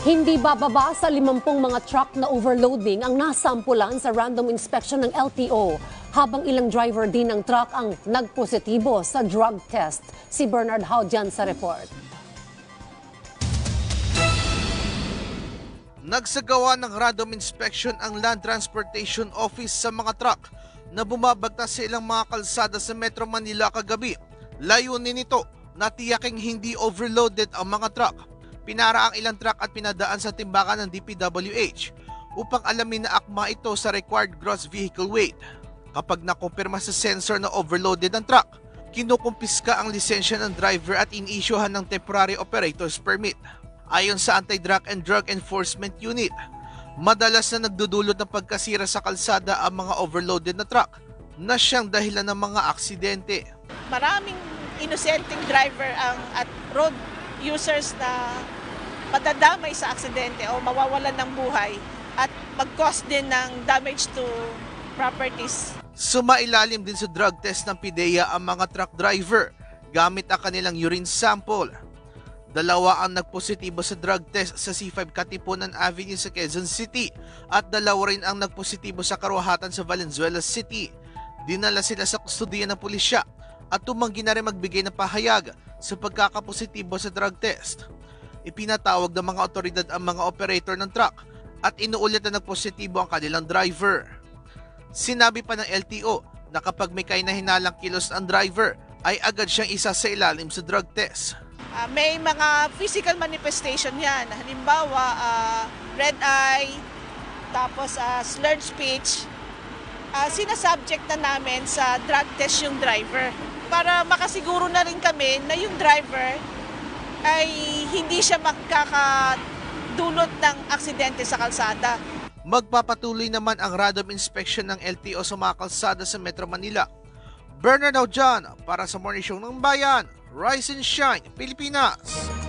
Hindi bababa sa 50 mga truck na overloading ang nasampulan sa random inspection ng LTO, habang ilang driver din ng truck ang nagpositibo sa drug test. Si Bernard Haudian sa report. Nagsagawa ng random inspection ang Land Transportation Office sa mga truck na bumabagtas sa ilang mga kalsada sa Metro Manila kagabi. Layunin nito na tiyaking hindi overloaded ang mga truck. Pinara ang ilang truck at pinadaan sa timbakan ng DPWH upang alamin na akma ito sa required gross vehicle weight. Kapag nakumpirma sa sensor na overloaded ang truck, kinukumpiska ang lisensya ng driver at iniisyuhan ng temporary operator's permit. Ayon sa Anti-Drug and Drug Enforcement Unit, madalas na nagdudulot ng pagkasira sa kalsada ang mga overloaded na truck na siyang dahilan ng mga aksidente. Maraming inosenteng driver at road users na madadamay sa aksidente o mawawalan ng buhay at mag-cause din ng damage to properties. Sumailalim din sa drug test ng PIDEA ang mga truck driver gamit ang kanilang urine sample. 2 ang nagpositibo sa drug test sa C5 Katipunan Avenue sa Quezon City at 2 rin ang nagpositibo sa Karuhatan sa Valenzuela City. Dinala sila sa kustudiya ng pulisya at tumanggi na rin magbigay ng pahayag sa pagkakapositibo sa drug test. Ipinatawag ng mga otoridad ang mga operator ng truck at inuulit na nagpositibo ang kanilang driver. Sinabi pa ng LTO na kapag may kahinalang kilos ang driver ay agad siyang isa sa ilalim sa drug test. May mga physical manifestation yan. Halimbawa, red eye, tapos slurred speech. Sinasubject na namin sa drug test yung driver para makasiguro na rin kami na yung driver ay hindi siya makakadulot ng aksidente sa kalsada. Magpapatuloy naman ang random inspection ng LTO sa mga kalsada sa Metro Manila. Bernard Haudian para sa Morning Show ng Bayan, Rise and Shine, Pilipinas.